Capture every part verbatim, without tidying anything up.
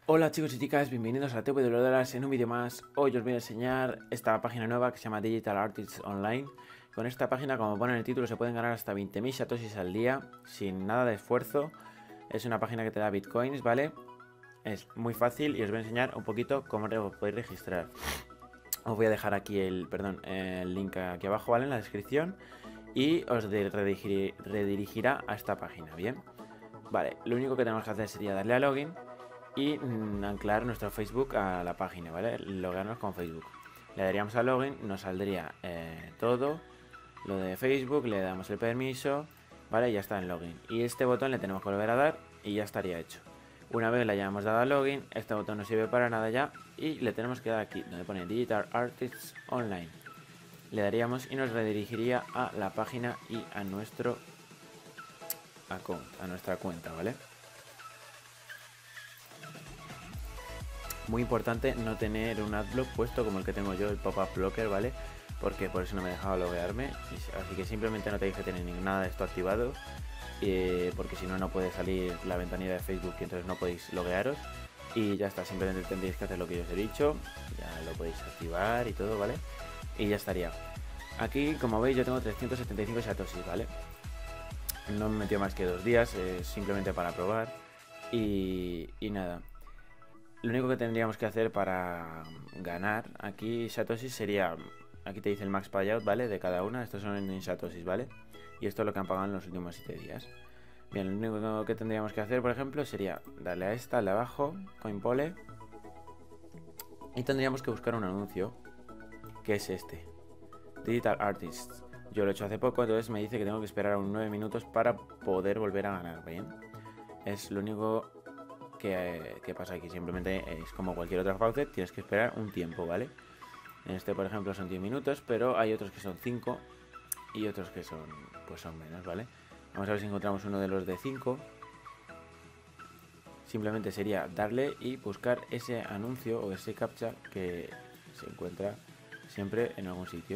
Hola chicos y chicas, bienvenidos a T W Dólares en un vídeo más. Hoy os voy a enseñar esta página nueva que se llama Digital Artists Online. Con esta página, como pone en el título, se pueden ganar hasta veinte mil satoshis al día sin nada de esfuerzo. Es una página que te da bitcoins, ¿vale? Es muy fácil y os voy a enseñar un poquito cómo os podéis registrar. Os voy a dejar aquí el, perdón, el link aquí abajo, ¿vale? En la descripción. Y os redirigir, redirigirá a esta página, ¿bien? Vale, lo único que tenemos que hacer sería darle a login y mm, anclar nuestro Facebook a la página, ¿vale? Loguearnos con Facebook. Le daríamos a login, nos saldría eh, todo lo de Facebook, le damos el permiso, ¿vale? Y ya está en login. Y este botón le tenemos que volver a dar y ya estaría hecho. Una vez le hayamos dado a login, este botón no sirve para nada ya y le tenemos que dar aquí, donde pone Digital Artists Online. Le daríamos y nos redirigiría a la página y a nuestro account, a nuestra cuenta, ¿vale? Muy importante no tener un adblock puesto como el que tengo yo, el pop-up blocker, ¿vale? Porque por eso no me he dejado loguearme. Así que simplemente no tenéis que tener nada de esto activado. Eh, porque si no, no puede salir la ventanilla de Facebook y entonces no podéis loguearos. Y ya está, simplemente tendréis que hacer lo que yo os he dicho. Ya lo podéis activar y todo, ¿vale? Y ya estaría. Aquí, como veis, yo tengo trescientos setenta y cinco satoshis, ¿vale? No me metió más que dos días, eh, simplemente para probar. Y, y nada. Lo único que tendríamos que hacer para ganar aquí satoshis sería, aquí te dice el max payout, ¿vale? De cada una, estos son en satoshis, ¿vale? Y esto es lo que han pagado en los últimos siete días. Bien, lo único que tendríamos que hacer, por ejemplo, sería darle a esta, al de abajo, CoinPole. Y tendríamos que buscar un anuncio, que es este, Digital Artists. Yo lo he hecho hace poco, entonces me dice que tengo que esperar unos nueve minutos para poder volver a ganar, ¿bien? Es lo único que, que pasa aquí, simplemente es como cualquier otra faucet, tienes que esperar un tiempo, ¿vale? En este, por ejemplo, son diez minutos, pero hay otros que son cinco y otros que son, pues son menos, ¿vale? Vamos a ver si encontramos uno de los de cinco. Simplemente sería darle y buscar ese anuncio o ese captcha que se encuentra siempre en algún sitio.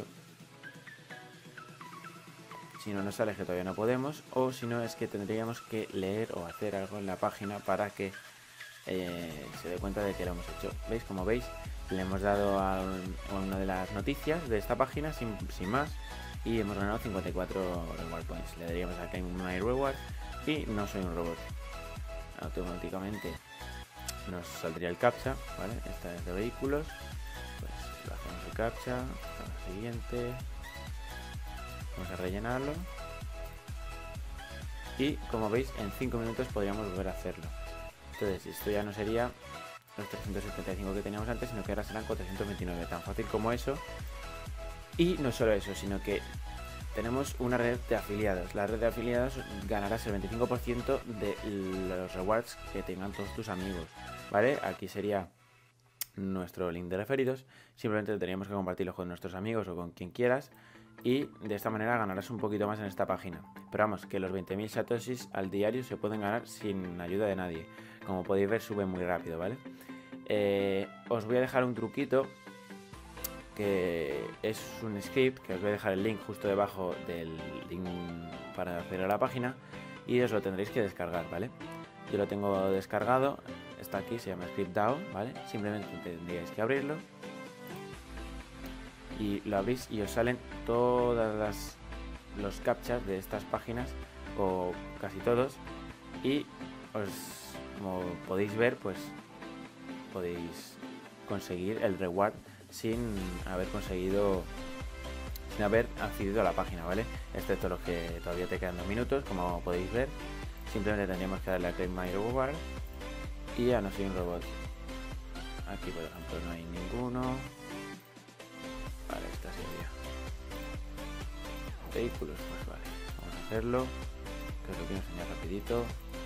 Si no nos sale que todavía no podemos, o si no es que tendríamos que leer o hacer algo en la página para que eh, se dé cuenta de que lo hemos hecho. ¿Veis? Como veis, le hemos dado a, a una de las noticias de esta página sin, sin más y hemos ganado cincuenta y cuatro reward points. Le daríamos a Claim My Reward y no soy un robot. Automáticamente nos saldría el captcha, ¿vale? Esta es de vehículos. Pues lo hacemos el captcha, la siguiente. Vamos a rellenarlo. Y como veis, en cinco minutos podríamos volver a hacerlo. Entonces, esto ya no sería los trescientos setenta y cinco que teníamos antes, sino que ahora serán cuatrocientos veintinueve. Tan fácil como eso. Y no solo eso, sino que tenemos una red de afiliados. La red de afiliados ganarás el veinticinco por ciento de los rewards que tengan todos tus amigos, ¿vale? Aquí sería nuestro link de referidos. Simplemente tendríamos que compartirlo con nuestros amigos o con quien quieras. Y de esta manera ganarás un poquito más en esta página. Pero vamos, que los veinte mil satoshis al diario se pueden ganar sin ayuda de nadie. Como podéis ver, sube muy rápido, ¿vale? Eh, os voy a dejar un truquito, que es un script, que os voy a dejar el link justo debajo del link para acceder a la página. Y os lo tendréis que descargar, ¿vale? Yo lo tengo descargado, está aquí, se llama Script D A O, ¿vale? Simplemente tendríais que abrirlo. Y lo abrís y os salen todas las los captchas de estas páginas, o casi todos, y os, como podéis ver, pues podéis conseguir el reward sin haber conseguido sin haber accedido a la página, ¿vale? Excepto los que todavía te quedan dos minutos, como podéis ver. Simplemente tendríamos que darle a Claim My Reward y a No Soy un Robot. Aquí, por ejemplo, no hay ninguno. Vale, esta sería vehículos, pues vale, vamos a hacerlo, que os lo quiero enseñar rapidito.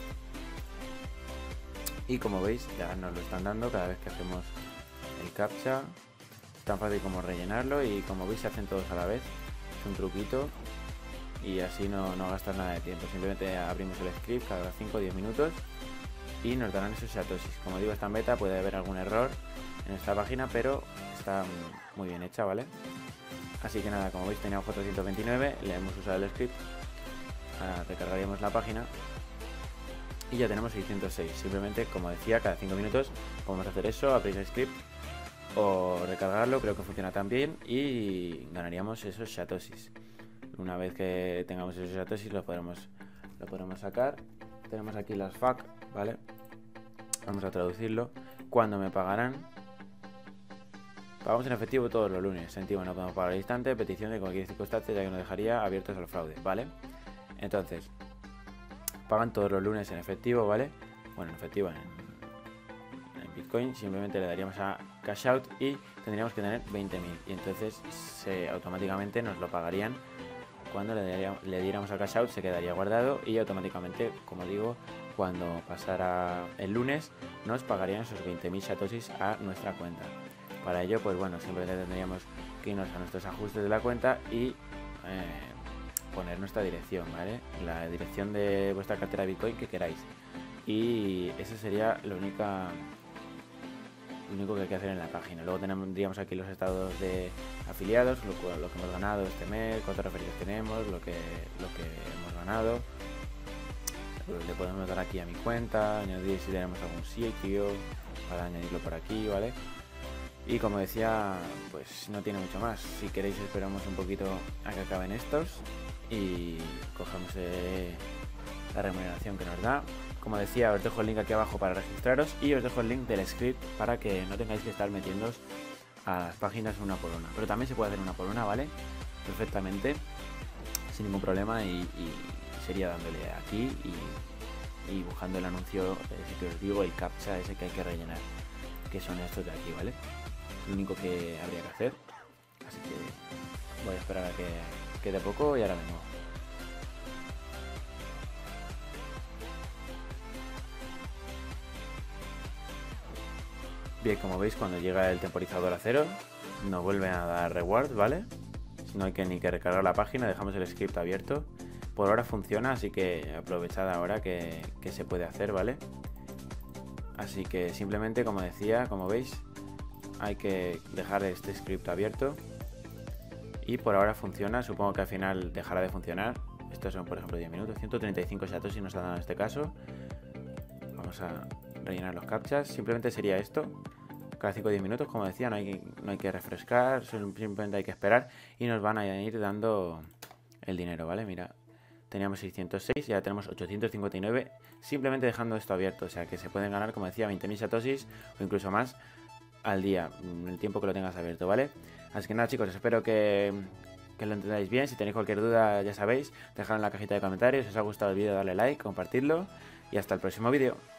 Y como veis, ya nos lo están dando cada vez que hacemos el captcha. Es tan fácil como rellenarlo y como veis se hacen todos a la vez. Es un truquito y así no, no gastas nada de tiempo. Simplemente abrimos el script cada cinco o diez minutos y nos darán esos satoshis. Como digo, está en beta, puede haber algún error en esta página, pero está muy bien hecha, ¿vale? Así que nada, como veis teníamos cuatrocientos veintinueve, le hemos usado el script, ahora recargaríamos la página y ya tenemos seiscientos seis. Simplemente, como decía, cada cinco minutos podemos hacer eso, abrir el script o recargarlo, creo que funciona también, y ganaríamos esos satoshis. Una vez que tengamos esos satoshis lo podremos, lo podremos sacar. Tenemos aquí las F A Q, ¿vale? Vamos a traducirlo. ¿Cuándo me pagarán? Pagamos en efectivo todos los lunes. Sentido, no podemos pagar al instante. Petición de cualquier circunstancia, ya que nos dejaría abiertos al fraude, ¿vale? Entonces, pagan todos los lunes en efectivo, ¿vale? Bueno, en efectivo, en, en Bitcoin. Simplemente le daríamos a cash out y tendríamos que tener veinte mil. Y entonces se, automáticamente nos lo pagarían. Cuando le, daría, le diéramos a cash out se quedaría guardado y automáticamente, como digo, cuando pasara el lunes nos pagarían esos veinte mil satoshis a nuestra cuenta. Para ello, pues bueno, simplemente tendríamos que irnos a nuestros ajustes de la cuenta y eh, poner nuestra dirección, ¿vale? La dirección de vuestra cartera de Bitcoin que queráis. Y eso sería lo único, lo único que hay que hacer en la página. Luego tendríamos aquí los estados de afiliados, lo, lo que hemos ganado este mes, cuántos referidos tenemos, lo que, lo que hemos ganado. Le podemos dar aquí a mi cuenta, añadir si tenemos algún sitio para añadirlo por aquí, ¿vale? Y como decía, pues no tiene mucho más. Si queréis esperamos un poquito a que acaben estos y cogemos eh, la remuneración que nos da. Como decía, os dejo el link aquí abajo para registraros y os dejo el link del script para que no tengáis que estar metiéndoos a las páginas una por una. Pero también se puede hacer una por una, ¿vale? Perfectamente, sin ningún problema, y, y sería dándole aquí y, y buscando el anuncio, ese que os digo, el captcha ese que hay que rellenar, que son estos de aquí, ¿vale? Lo único que habría que hacer. Así que voy a esperar a que quede poco y ahora vengo. Bien, como veis, cuando llega el temporizador a cero nos vuelven a dar rewards, ¿vale? No hay que ni que recargar la página, dejamos el script abierto. Por ahora funciona, así que aprovechad ahora que, que se puede hacer, ¿vale? Así que simplemente, como decía, como veis, hay que dejar este script abierto y por ahora funciona. Supongo que al final dejará de funcionar. Estos son, por ejemplo, diez minutos, ciento treinta y cinco satoshis nos han dado en este caso. Vamos a rellenar los captchas. Simplemente sería esto, cada cinco o diez minutos, como decía, no hay que, no hay que refrescar, simplemente hay que esperar y nos van a ir dando el dinero, ¿vale? Mira, teníamos seiscientos seis y ya tenemos ochocientos cincuenta y nueve simplemente dejando esto abierto. O sea que se pueden ganar, como decía, veinte mil satoshis o incluso más al día, el tiempo que lo tengas abierto, ¿vale? Así que nada, chicos, espero que, que lo entendáis bien. Si tenéis cualquier duda, ya sabéis, dejadlo en la cajita de comentarios. Si os ha gustado el vídeo, dale like, compartidlo y hasta el próximo vídeo.